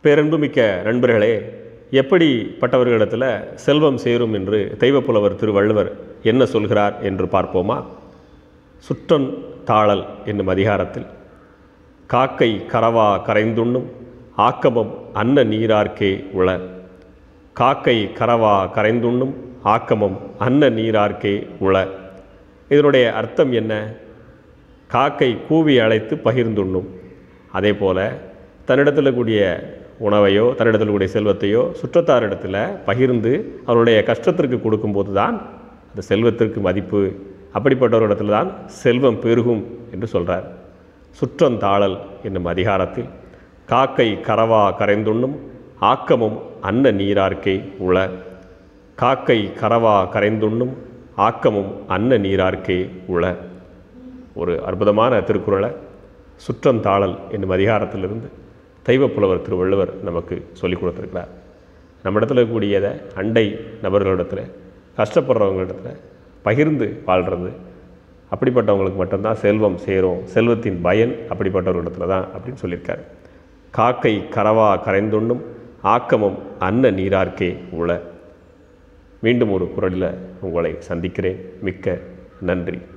பேரன்புமிக்க நண்பர்களே, எப்படிப்பட்டவர்களிடத்தில் செல்வம் சேரும் என்று தெய்வப்புலவர் திருவள்ளுவர் என்ன சொல்கிறார் என்று பார்ப்போமா? சுற்றன் தாழல் என்னும் அதிகாரத்தில், காக்கை கரவா கரைந்துண்ணும் ஆக்கமும் அன்ன நீரார்க்கே உள. காக்கை கரவா கரைந்துண்ணும் ஆக்கமும் அன்ன நீரார்க்கே உள. இதனுடைய அர்த்தம் என்ன? காக்கை கூவி அழைத்து பகிர்ந்துண்ணும். அதே போல் தன்னிடத்தில் கூடிய உணவையோ தன்னிடத்தில் கூடிய செல்வத்தையோ சுற்றத்தாரிடத்தில் பகிர்ந்து அவருடைய கஷ்டத்திற்கு கொடுக்கும்போது தான் அந்த செல்வத்திற்கு மதிப்பு. அப்படிப்பட்டவரிடத்தில் தான் செல்வம் பெருகும் என்று சொல்கிறார். சுற்றந்தாழல் என்னும் அதிகாரத்தில், காக்கை கரவா கரைந்துண்ணும் ஆக்கமும் அன்ன நீரார்க்கே உள. காக்கை கரவா கரைந்துண்ணும் ஆக்கமும் அன்ன நீரார்க்கே உள. ஒரு அற்புதமான திருக்குறளை சுற்றந்தாழல் என்னும் அதிகாரத்திலிருந்து தெய்வப்புலவர் திருவள்ளுவர் நமக்கு சொல்லிக் கொடுத்துருக்கிறார். நம்மிடத்தில் இருக்கக்கூடியதை அண்டை நபர்களிடத்தில், கஷ்டப்படுறவங்களிடத்தில் பகிர்ந்து வாழ்கிறது. அப்படிப்பட்டவங்களுக்கு மட்டும்தான் செல்வம் சேரும். செல்வத்தின் பயன் அப்படிப்பட்டவர்களிடத்தில் தான் அப்படின்னு சொல்லியிருக்காரு. காக்கை கரவா கரைந்துண்ணும் ஆக்கமும் அன்ன நீரார்க்கே உள. மீண்டும் ஒரு குரலில் உங்களை சந்திக்கிறேன். மிக்க நன்றி.